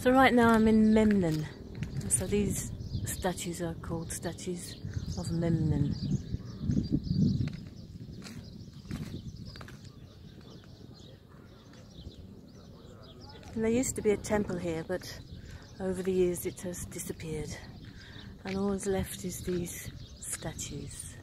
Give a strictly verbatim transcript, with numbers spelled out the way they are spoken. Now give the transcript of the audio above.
So right now I'm in Memnon. So these statues are called statues of Memnon. And there used to be a temple here, but over the years it has disappeared. And all that's left is these statues.